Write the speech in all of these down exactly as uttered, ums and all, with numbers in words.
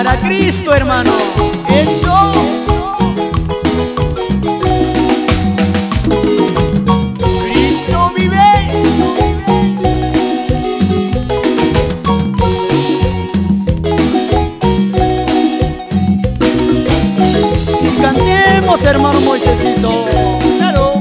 Para Cristo, hermano. Eso. Cristo vive. Cantemos, hermano Moisésito. Claro.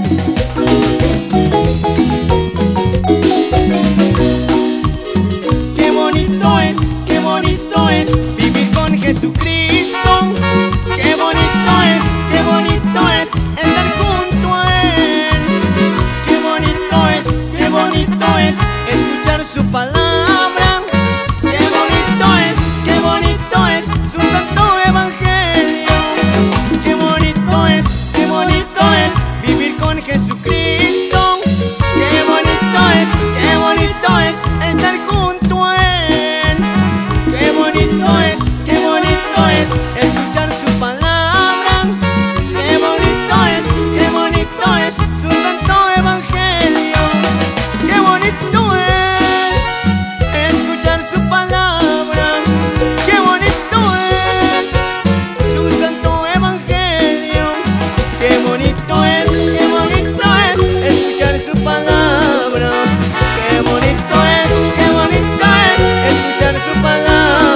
Qué bonito es, qué bonito es vivir con Jesucristo. Qué bonito es, qué bonito es estar junto a Él. Qué bonito es, qué bonito es escuchar su palabra. Qué bonito es, qué bonito es su santo evangelio. Qué bonito es, qué bonito es vivir con Jesucristo. Qué bonito es, qué bonito es estar junto a Él. Qué bonito es, qué bonito es escuchar su palabra. Qué bonito es, qué bonito es su santo evangelio. Qué bonito es escuchar su palabra. Qué bonito es su santo evangelio. Qué bonito es, qué bonito es escuchar su palabra. Qué bonito es, qué bonito es escuchar su palabra.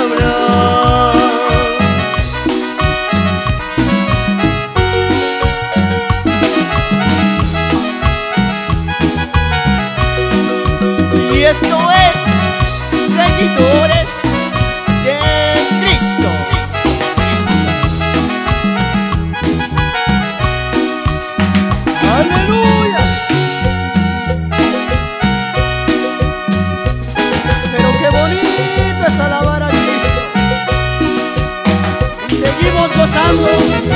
Y esto es Seguidores de Cristo. ¡Aleluya! Pero qué bonito es alabar a Cristo. Y seguimos gozando.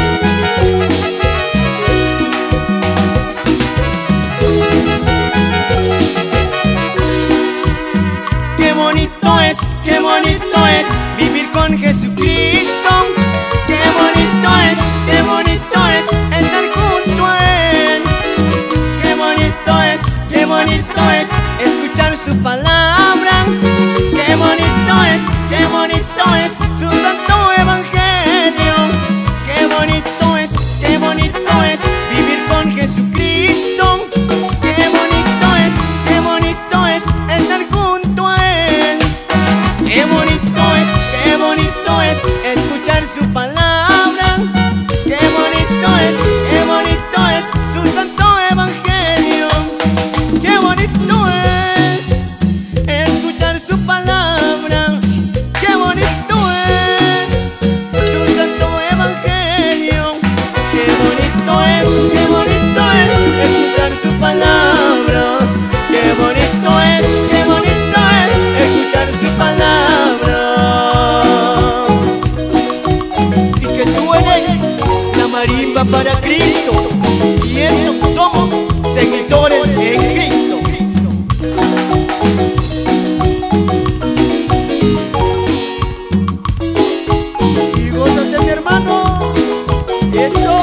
Qué bonito es, qué bonito es vivir con Jesucristo. Qué bonito es, qué bonito es estar junto a Él. Qué bonito es, qué bonito es escuchar su palabra. Qué bonito es, qué bonito es su santo evangelio. Qué bonito es, qué bonito es vivir con Jesucristo. Qué bonito es, qué bonito es estar junto a Él. Qué bonito es, qué bonito es escuchar su palabra. Qué bonito es, qué bonito es su santo evangelio. Qué bonito es escuchar su palabra. Qué bonito es su santo evangelio. Qué bonito es, qué bonito es escuchar su palabra. Qué bonito es, qué bonito es escuchar su palabra. Y que suene la marimba para Cristo. Y estos somos seguidores en Cristo. Y gózate, mi hermano. Eso.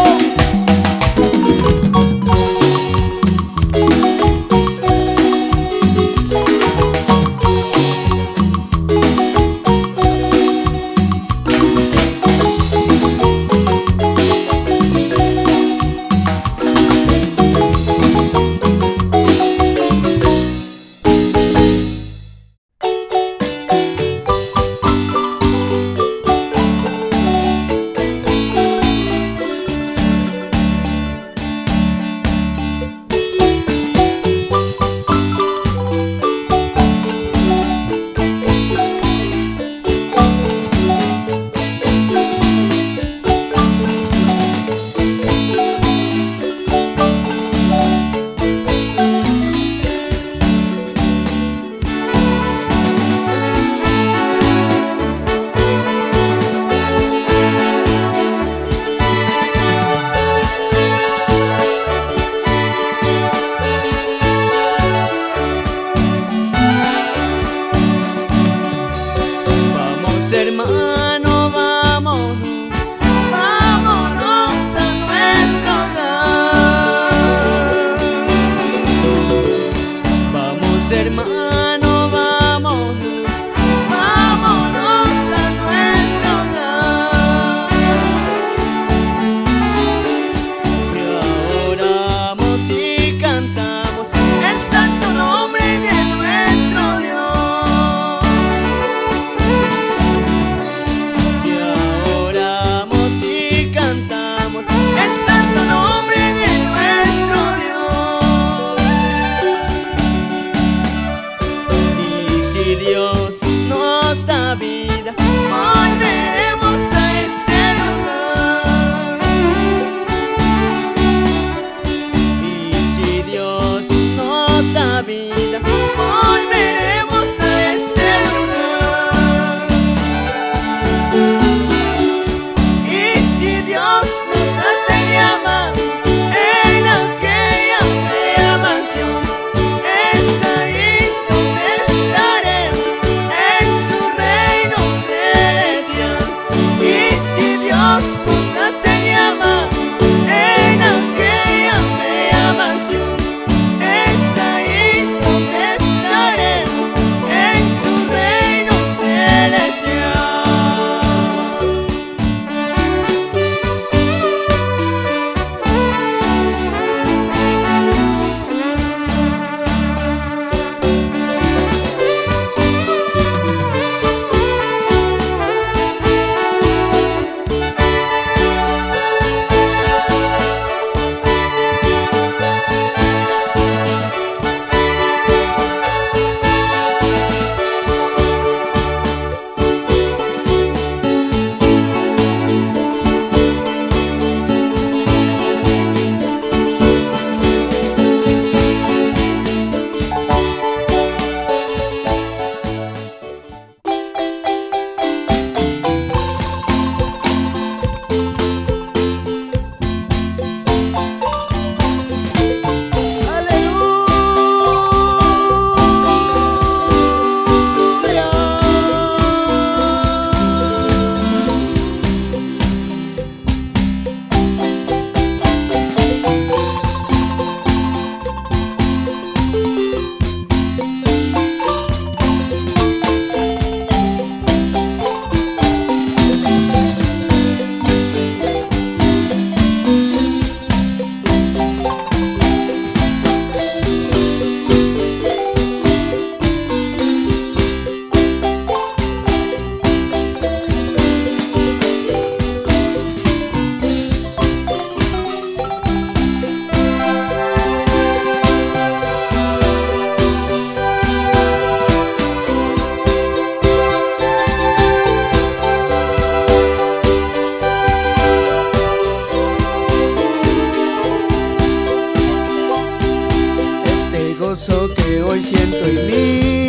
gozo que hoy siento en mí.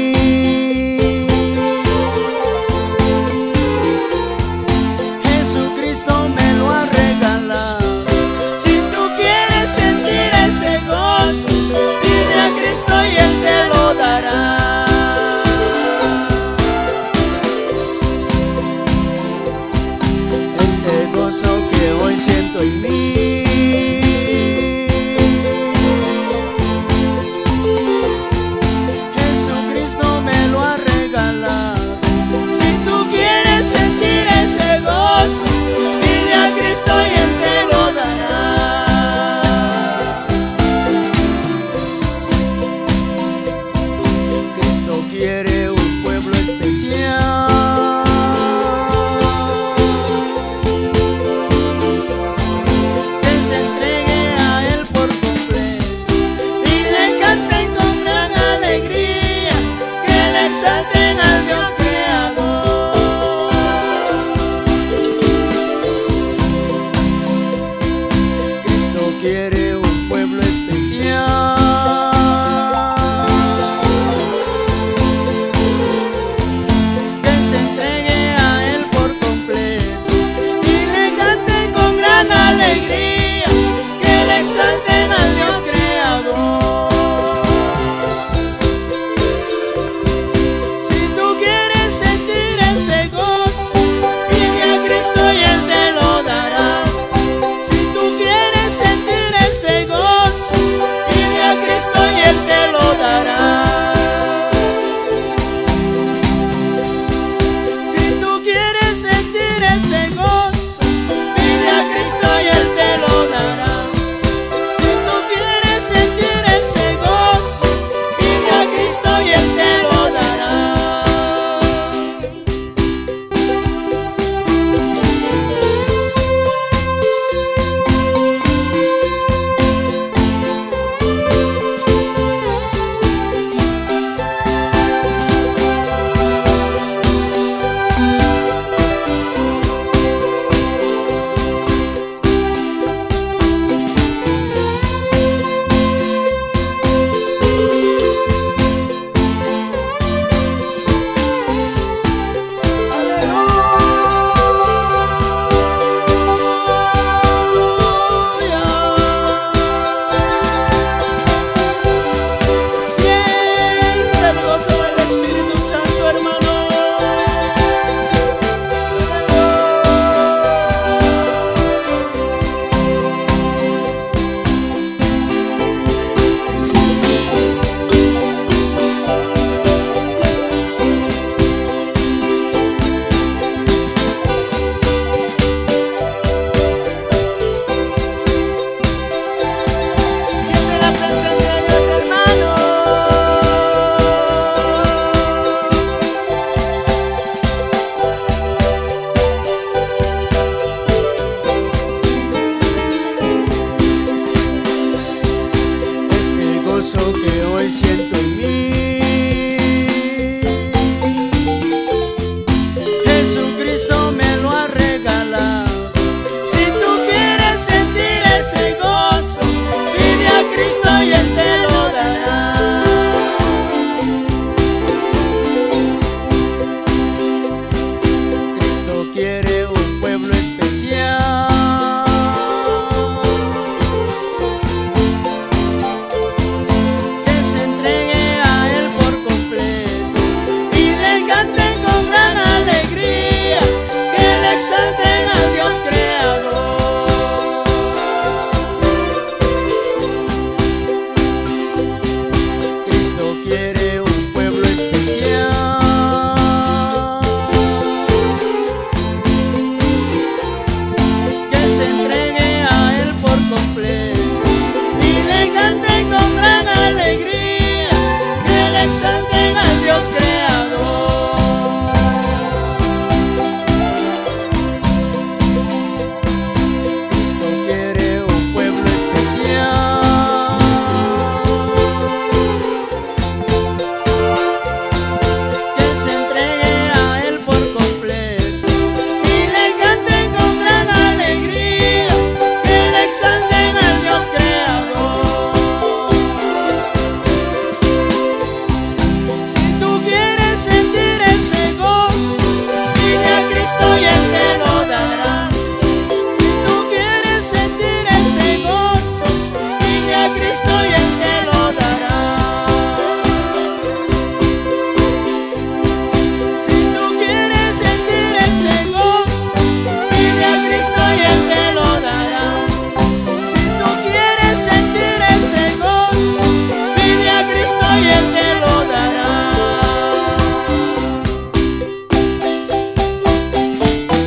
Jesucristo me lo ha regalado. Si tú quieres sentir ese gozo, pide a Cristo y Él te lo dará. Este gozo que hoy siento en mí, Jesucristo me lo ha regalado. Si tú quieres sentir ese gozo, pide a Cristo y Él te lo dará. Cristo quiere un pueblo especial que se entregue a Él por completo y le canten con gran alegría, que le exalten al Dios creador. Cristo quiere un pueblo especial que se entregue a Él por completo y le canten con gran alegría, que le exalten al Dios creador. Si tú quieres sentir ese gozo, pide a Cristo y Él te lo dará. Si tú quieres sentir ese gozo, pide a Cristo y Él te lo dará. Si tú quieres sentir ese gozo, pide a Cristo y Él te lo dará. Si tú quieres sentir ese gozo, pide a Cristo y Él te lo dará. Siente el gozo del Espíritu Santo, hermano. Siente la presencia de Dios, hermano. Este gozo que hoy siento en mí, Jesucristo me lo ha regalado. Si tú quieres sentir ese gozo, pide a Cristo y Él te lo dará. Cristo quiere un pueblo especial que se entregue a Él por completo y le canten con gran alegría, que le exalten al Dios creador. Cristo quiere un pueblo especial Cristo y Él te lo dará. Si tú quieres sentir ese gozo, pide a Cristo y Él te lo dará. Si tú quieres sentir ese gozo, pide a Cristo y Él te lo dará. Si tú quieres sentir ese gozo, pide a Cristo y Él te lo dará.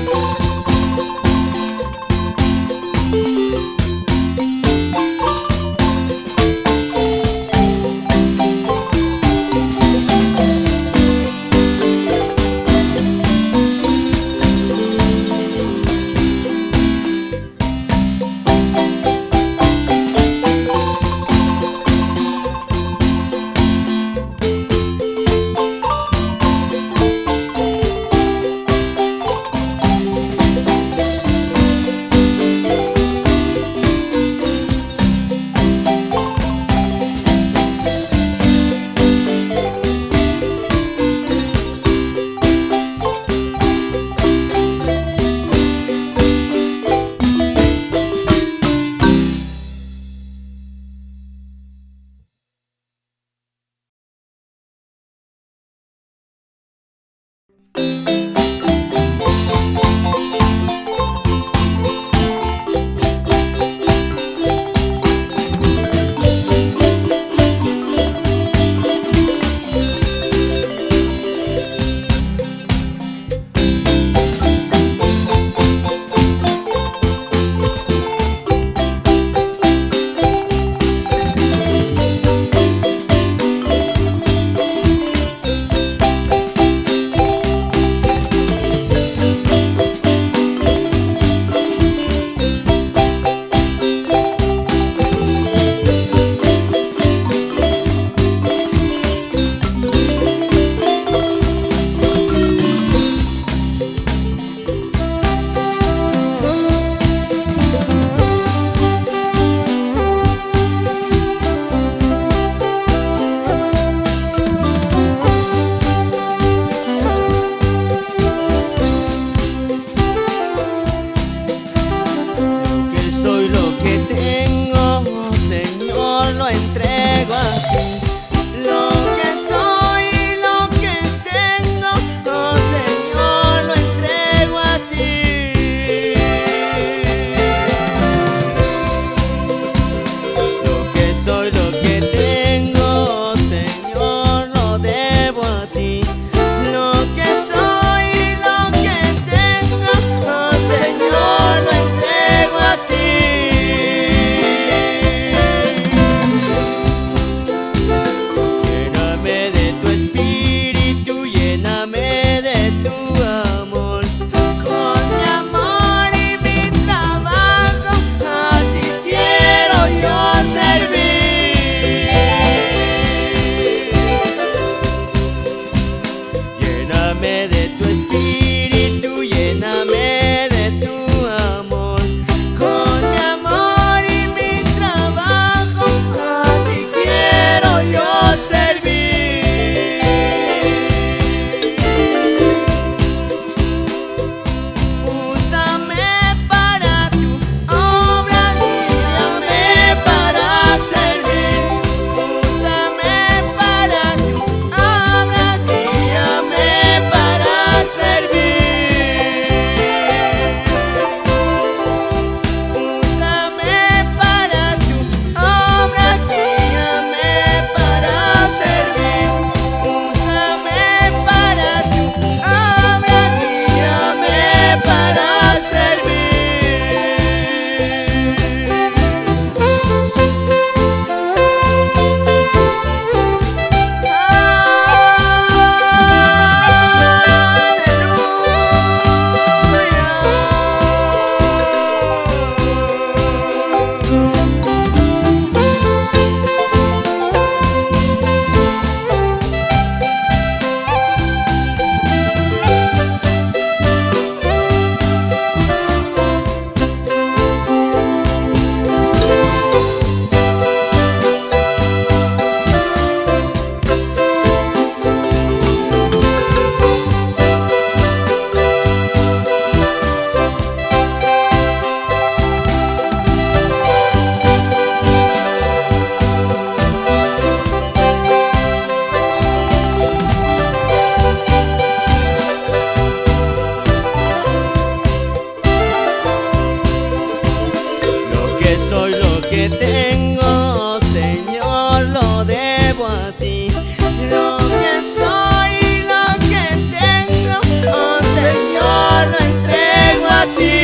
soy, lo que tengo, Señor, lo debo a ti. Lo que soy, lo que tengo, oh Señor, lo entrego a ti.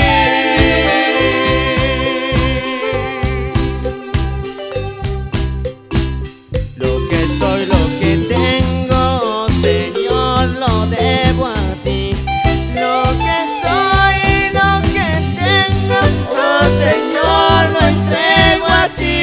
Lo que soy, lo que tengo, Señor, lo debo a ti. Lo que soy, lo que tengo, oh Señor, lo entrego a ti.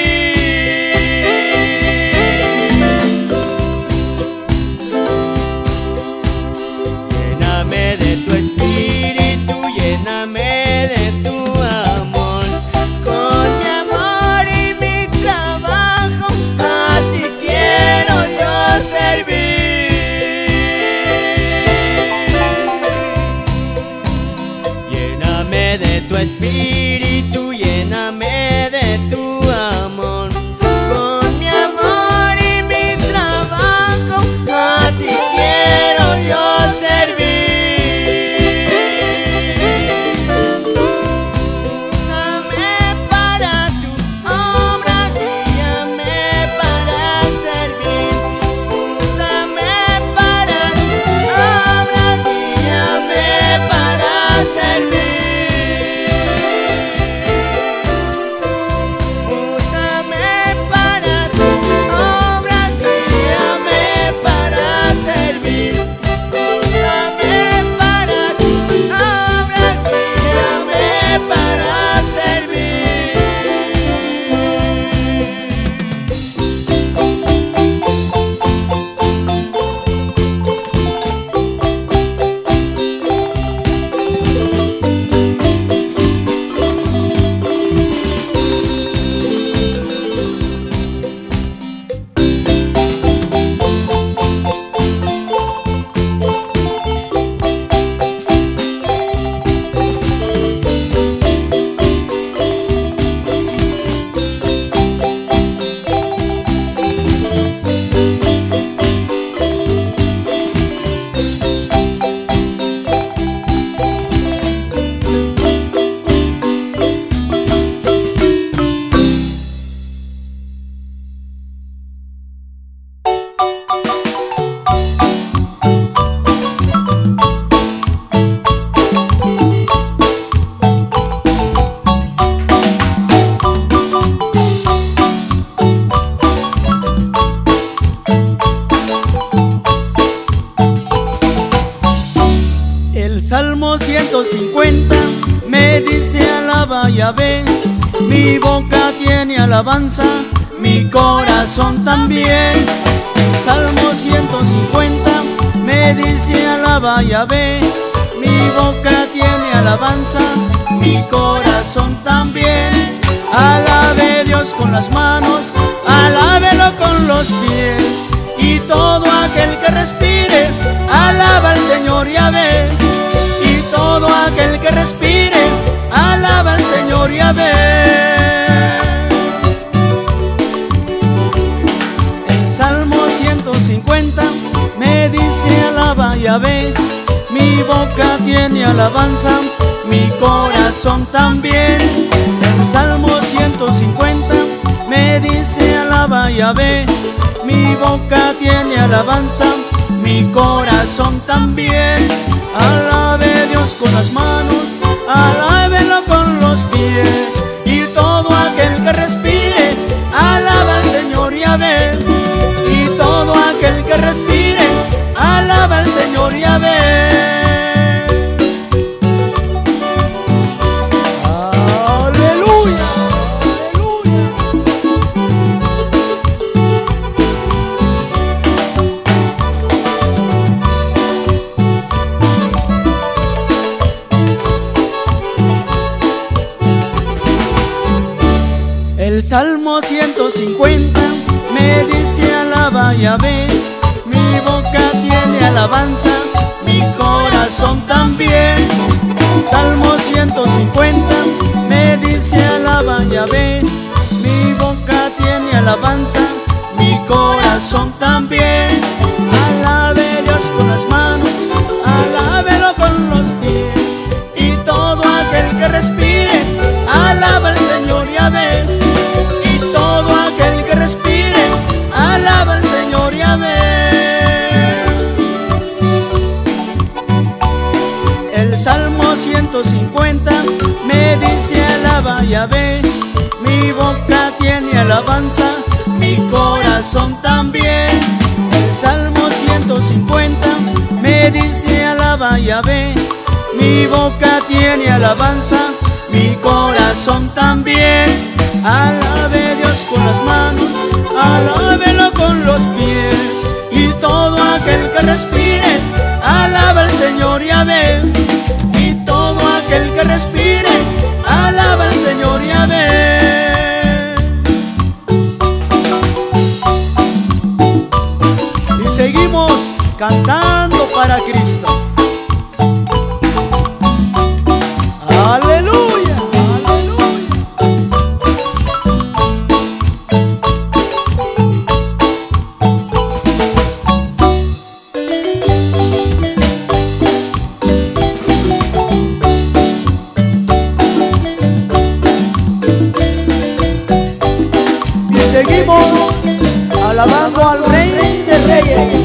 Lléname de tu espíritu, lléname de tu amor. Con mi amor y mi trabajo, a ti quiero yo servir. Lléname de tu espíritu, lléname de tu amor. Con mi amor y mi trabajo, a ti quiero yo servir. Úsame para tu obra, guíame para servir. Úsame para tu obra, guíame para servir. Úsame para tu obra, guíame para servir. Úsame para tu obra, guíame para servir. El Salmo ciento cincuenta me dice: alaba a Yahvé, mi boca tiene alabanza, mi corazón también. El Salmo ciento cincuenta me dice: alaba a Yahvé, mi boca tiene alabanza, mi corazón también. Alabe Dios con las manos, alábelo con los pies, y todo aquel que respire, alaba al Señor Yahvé. Y todo aquel que respire, alaba al Señor Yahvé. El Salmo ciento cincuenta me dice: alaba a Yahvé, mi boca tiene alabanza, mi corazón también. El Salmo ciento cincuenta me dice: alaba a Yahvé, mi boca tiene alabanza, mi corazón también. Alabe Dios con las manos, alábelo con los pies, y todo aquel que respire, alaba al Señor Yahvé. Y todo aquel que respire, alaba al Señor Yahvé. El Salmo ciento cincuenta me dice: alaba a Yahvé, mi boca tiene alabanza, mi corazón también. El Salmo ciento cincuenta me dice: alaba a Yahvé, mi boca tiene alabanza, mi corazón también. Alabe Dios con las manos, alábelo con los pies, y todo aquel que respire, alaba al Señor Yahvé. ciento cincuenta me dice alaba a Yahvé. Mi boca tiene alabanza, mi corazón también. El Salmo ciento cincuenta me dice alaba a Yahvé. Mi boca tiene alabanza, mi corazón también. Alabe a Dios con las manos, alábelo con los pies, y todo aquel que respire, alaba al Señor Yahvé. Y todo aquel que respire, alaba al Señor Yahvé. Y seguimos cantando para Cristo. Aleluya, aleluya. Y seguimos alabando al Rey de Reyes.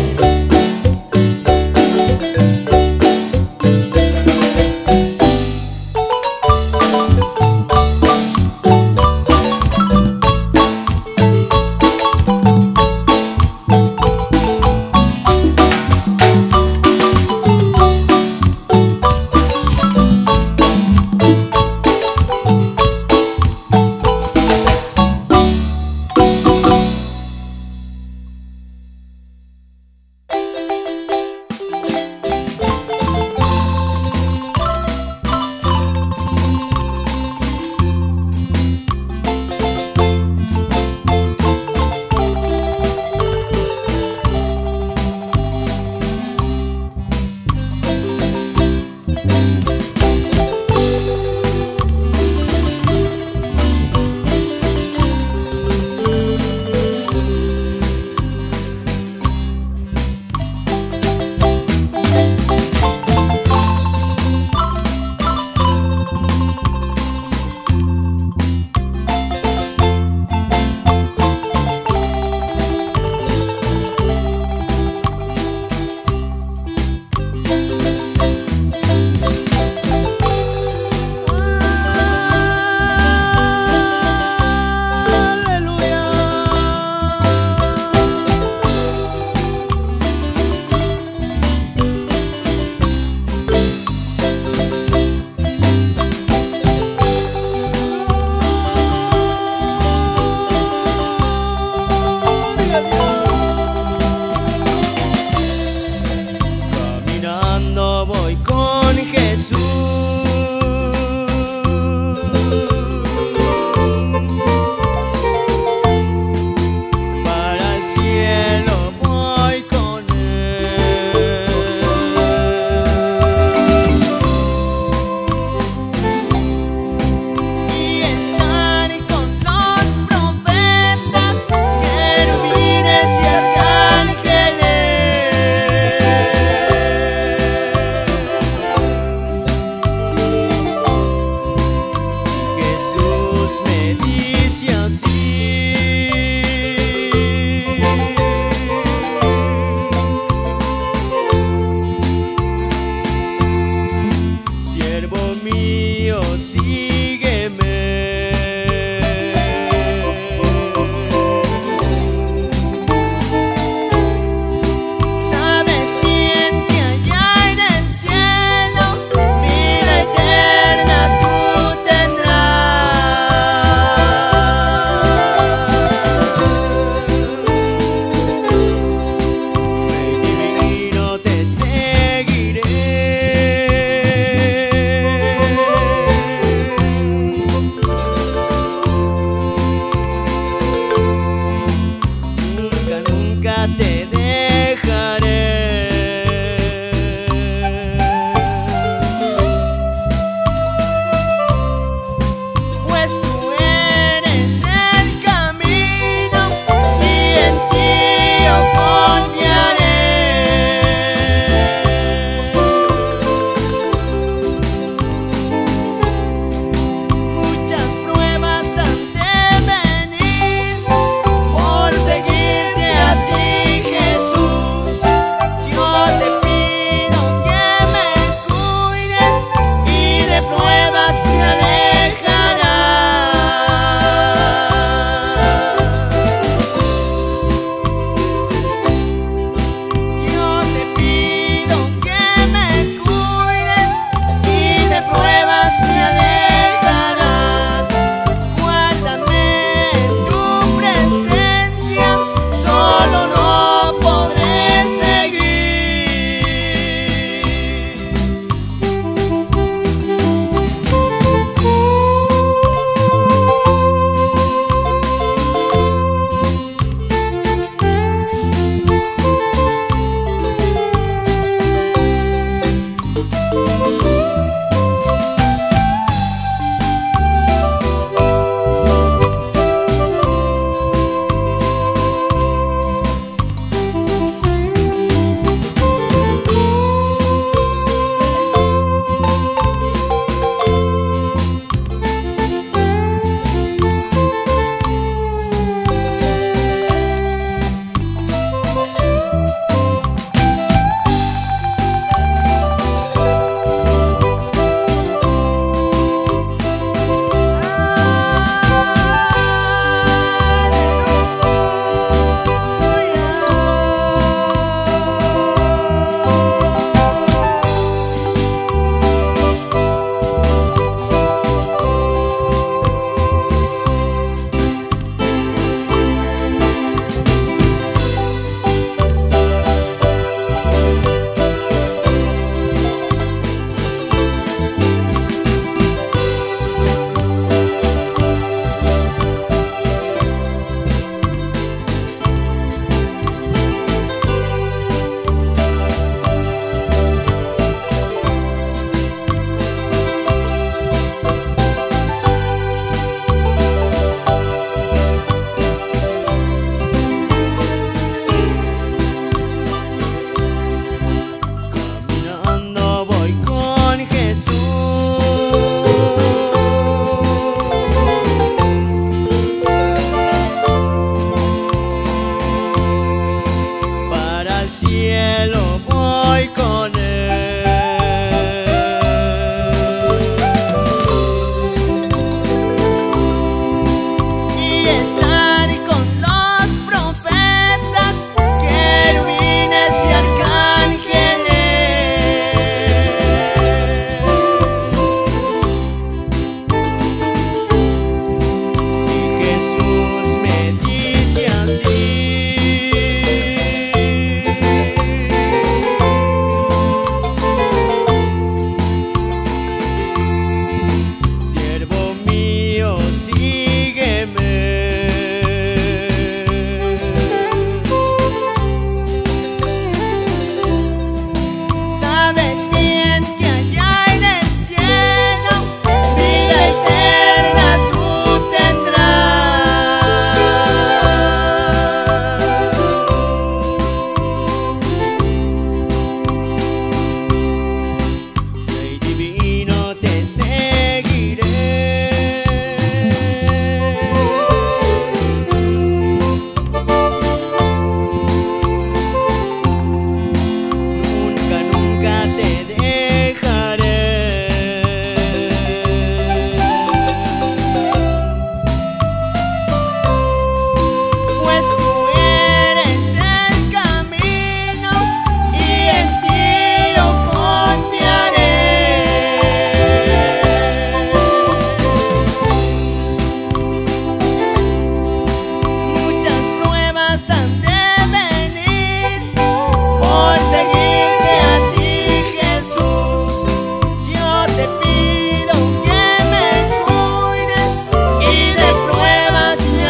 te pido que me cuides y de pruebas me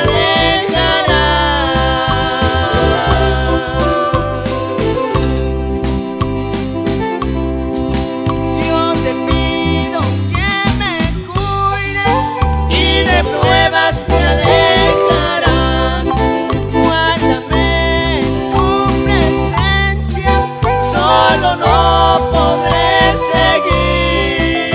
alejarás. Dios, te pido que me cuides y de pruebas me alejarás. Guárdame en tu presencia, solo no podré seguir.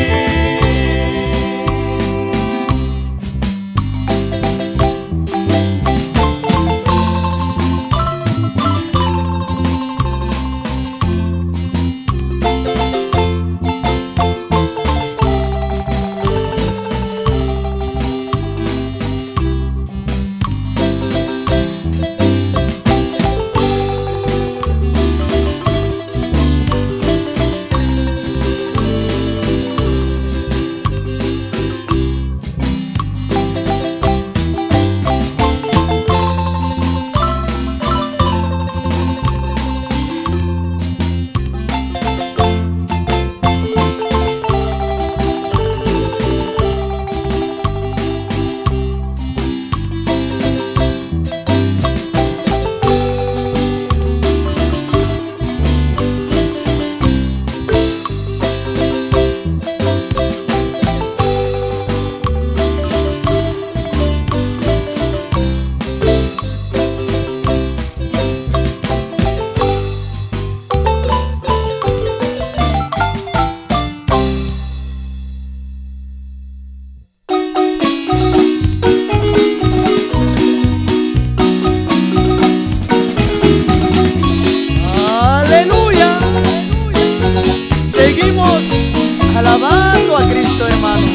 Aleluya. Seguimos alabando a Cristo, hermano.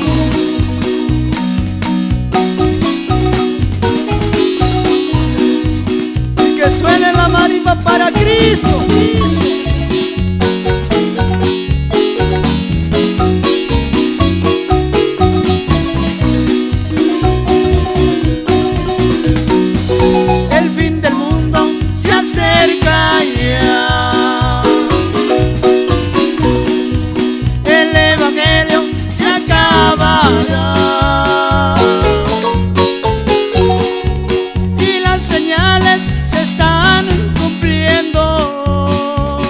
Que suene la marimba para Cristo. El fin del mundo se acerca ya. El evangelio se acabará y las señales se están cumpliendo.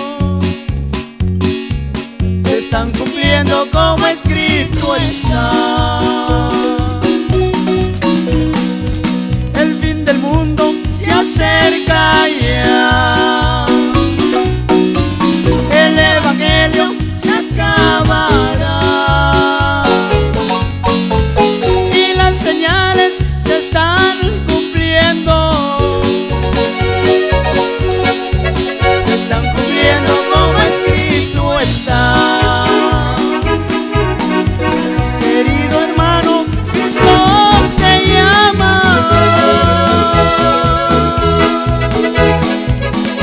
Se están cumpliendo como escrito está. El fin del mundo se acerca ya. El evangelio se acabará y las señales se están cumpliendo. Se están cumpliendo como escrito está. Querido hermano, Cristo te llama.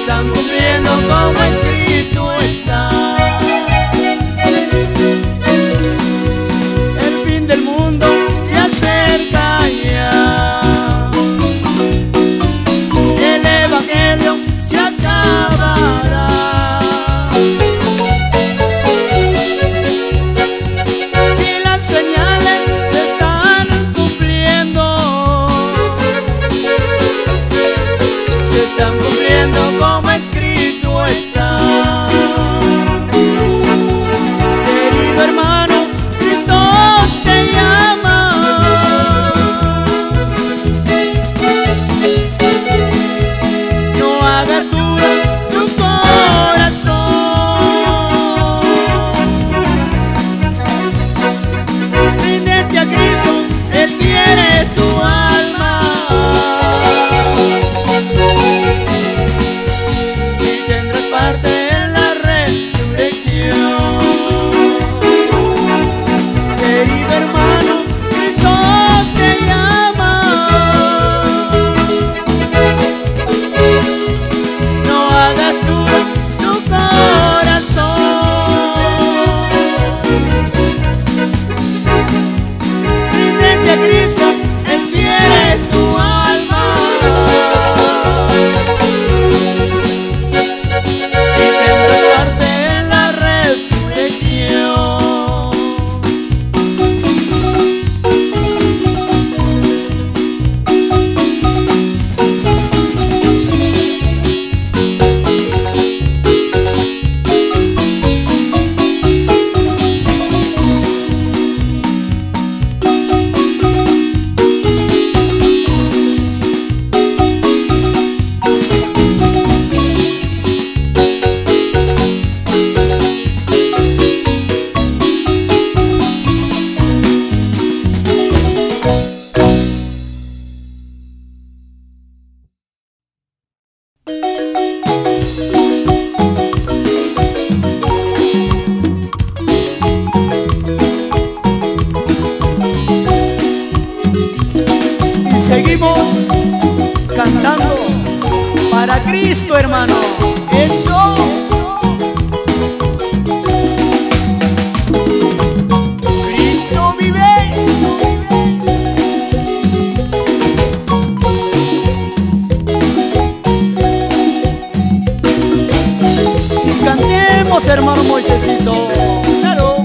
están cumpliendo como escrito está. El fin del mundo se acerca ya, el evangelio se acabará. Y las señales se están cumpliendo, se están cumpliendo como escrito está. Querido hermano, Cristo te llama. No hagas duro tu corazón. Ríndete a Cristo, Él quiere tu alma. Y tendrás parte en la resurrección. Querido hermano, Cristo te llama. No hagas duro tu corazón. Ríndete a Cristo, Él quiere tu alma. Y tendrás parte en la resurrección. Y seguimos cantando para Cristo, hermano. Eso. Cristo vive. Y cantemos, hermano Moisésito. Claro.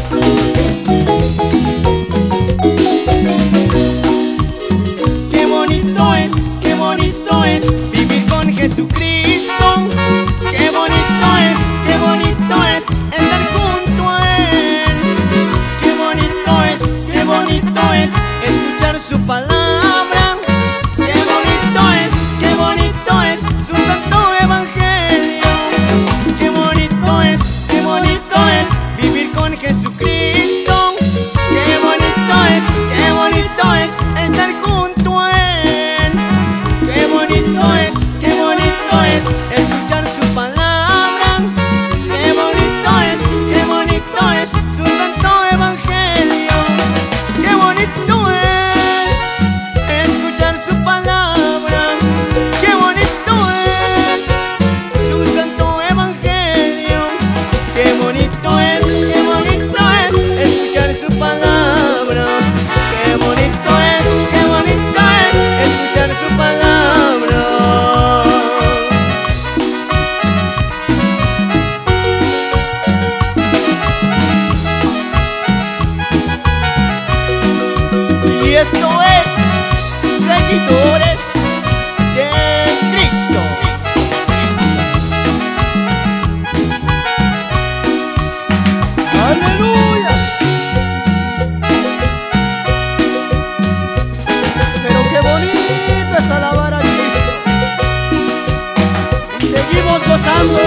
Qué bonito es, qué bonito es vivir con Jesucristo. Qué bonito es, qué bonito es estar junto a Él. Qué bonito es, qué bonito es escuchar su palabra. Qué bonito es, qué bonito es su santo evangelio. Qué bonito es, qué bonito es vivir con Jesucristo. Qué bonito es, qué bonito es estar junto a Él. Qué bonito es, qué bonito es escuchar su palabra. Qué bonito es, qué bonito es su santo evangelio. Qué bonito es escuchar su palabra. Qué bonito es su santo evangelio. Qué bonito es, qué bonito es escuchar su palabra. Qué bonito es, qué bonito es escuchar su palabra. Y esto es Seguidores de Cristo. ¡Aleluya! Pero qué bonito es alabar a Cristo. Y seguimos gozando.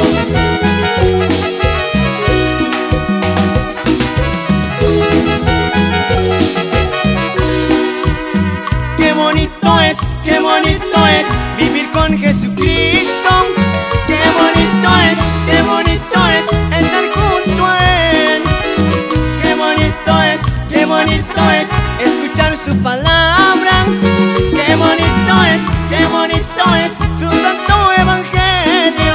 Qué bonito es, qué bonito es vivir con Jesucristo. Qué bonito es, qué bonito es estar junto a Él. Qué bonito es, qué bonito es escuchar su palabra. Qué bonito es, qué bonito es su santo evangelio.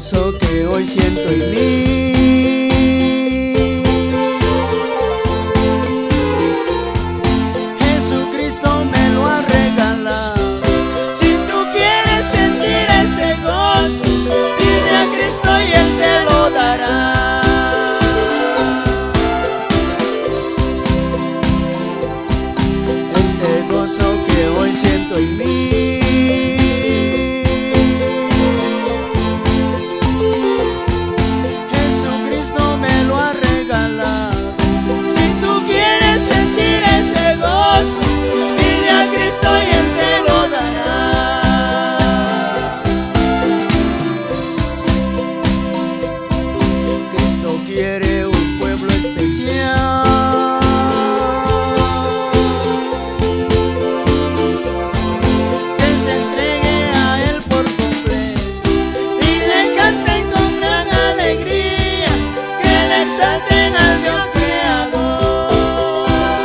gozo que hoy siento en mí. Jesucristo me lo ha regalado. Si tú quieres sentir ese gozo, pide a Cristo y Él te lo dará. Este gozo que hoy siento en mí, Jesucristo me lo ha regalado. Si tú quieres sentir ese gozo, pide a Cristo y Él te lo dará. Cristo quiere un pueblo especial que se entregue a Él por completo y le canten con gran alegría, que le exalten al Dios creador.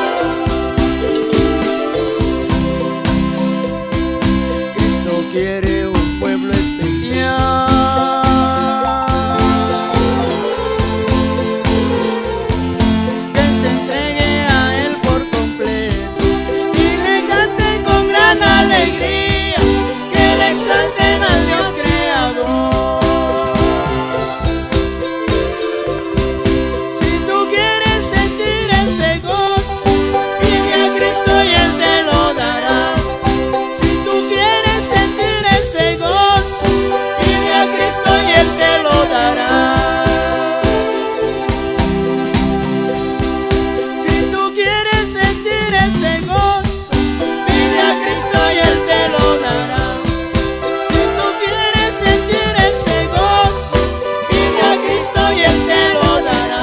Cristo quiere un pueblo especial que se entregue a Él por completo y le canten con gran alegría, que le exalten al Dios creador. Si tú quieres sentir ese gozo, pide a Cristo y Él te lo dará. Si tú quieres sentir ese gozo, pide a Cristo y Él te lo dará. Si tú quieres sentir ese gozo, pide a Cristo y Él te lo dará. Si tú quieres sentir ese gozo, pide a Cristo y Él te lo dará.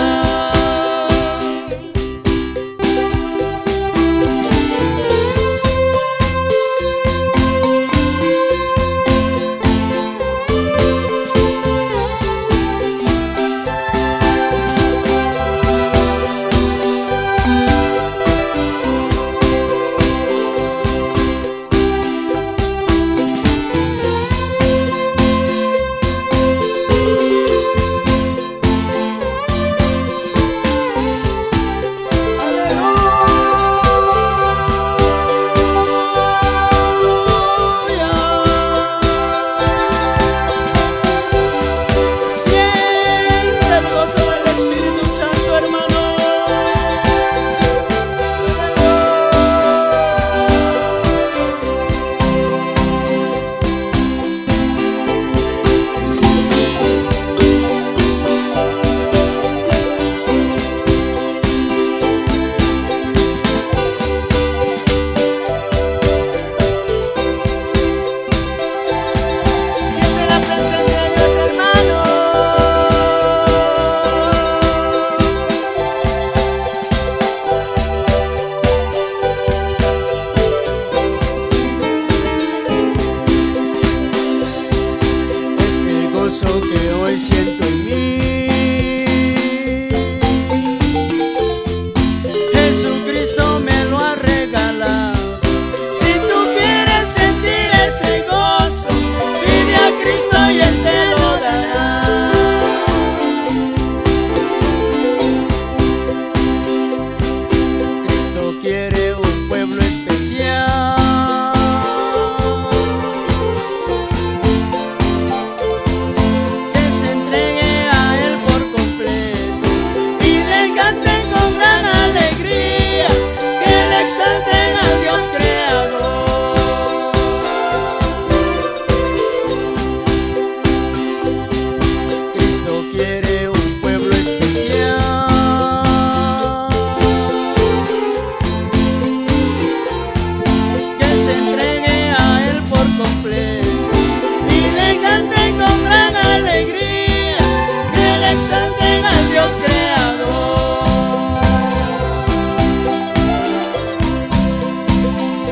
Siente el gozo del Espíritu Santo, hermano. Siente la presencia de Dios, hermano. Este gozo que hoy siento en mí, Jesucristo me lo ha regalado. Si tú quieres sentir ese gozo, pide a Cristo y Él te lo dará. Cristo quiere un pueblo especial que se entregue a Él por completo y le canten con gran alegría, que le exalten al Dios creador. Cristo quiere un pueblo especial que se entregue a Él por completo y le canten con gran alegría, que le exalten al Dios creador.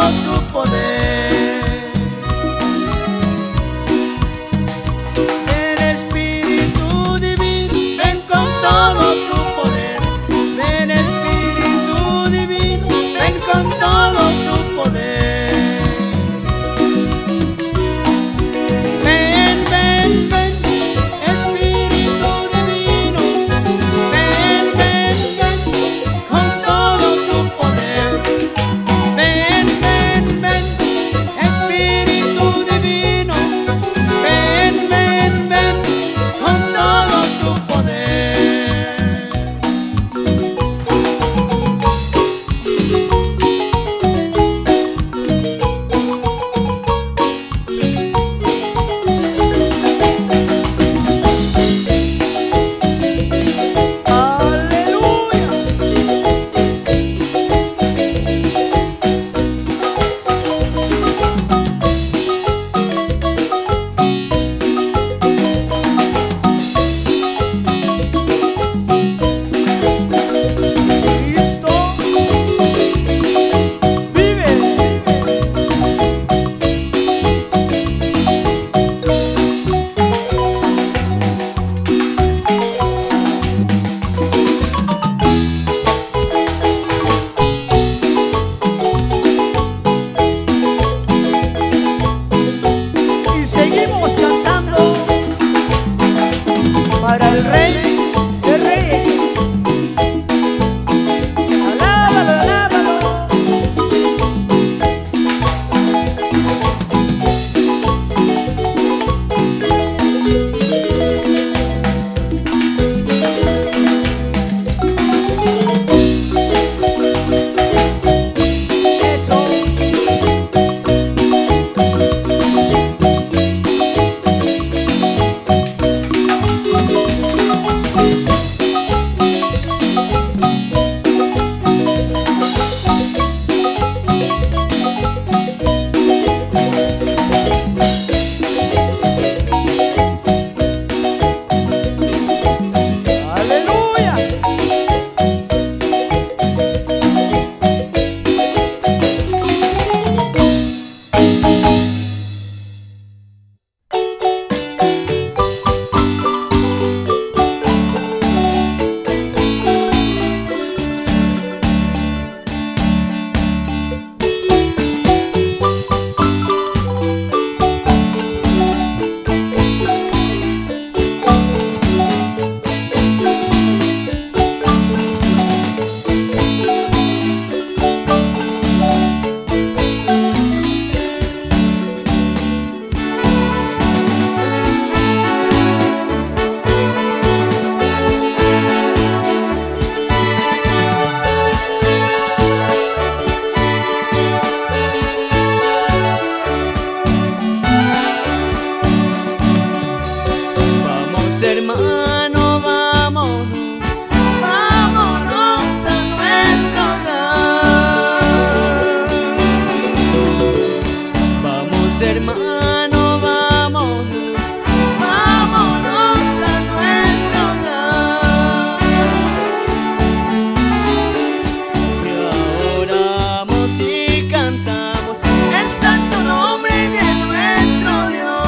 tu poder. Ven Espíritu Divino, ven con todo tu poder. Ven Espíritu Divino, ven con todo tu poder. Ven, ven, ven, Espíritu Divino, ven, ven, ven, con todo tu poder. Ven, ven, ven, Espíritu Divino, ven, ven, ven, con todo tu poder. Seguimos cantando para el Rey de Reyes. Alábalo, alábalo. Eso. Hermano, vámonos, vámonos a nuestro hogar. Vamos, hermano, vámonos, vámonos a nuestro hogar. Y oramos y cantamos el santo nombre de nuestro Dios.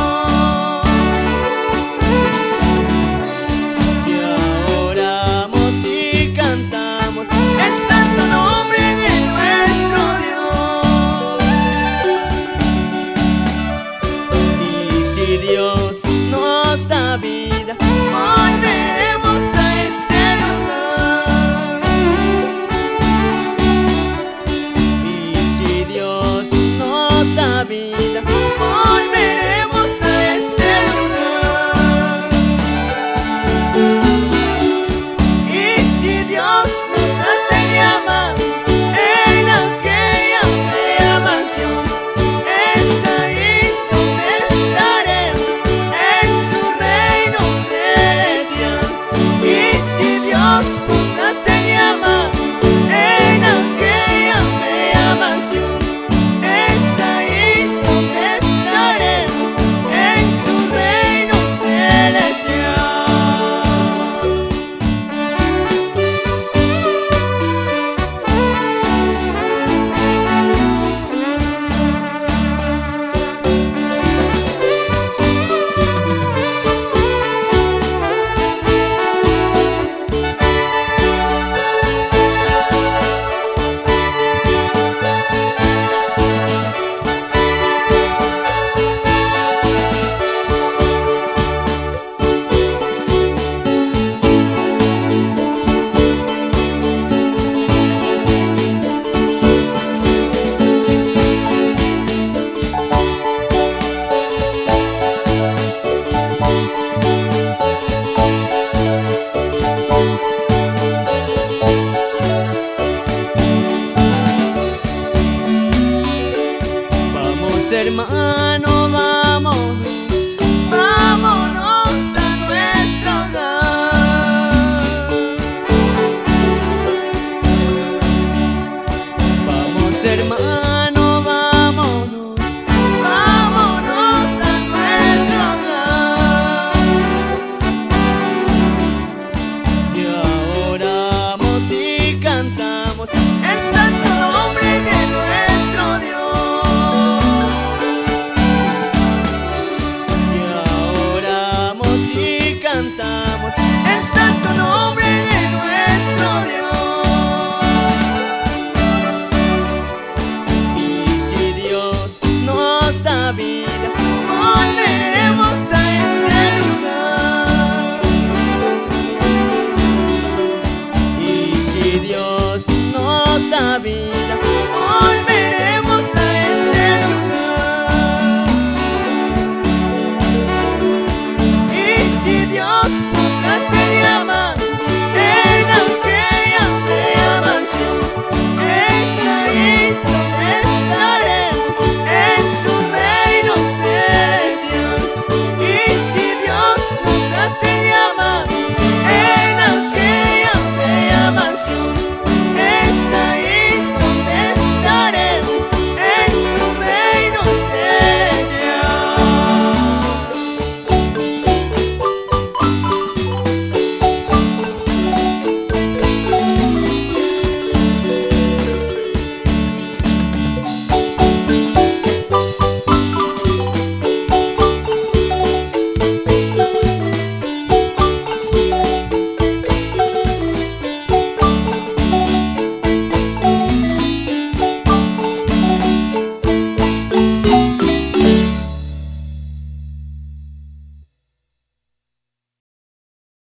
hermanos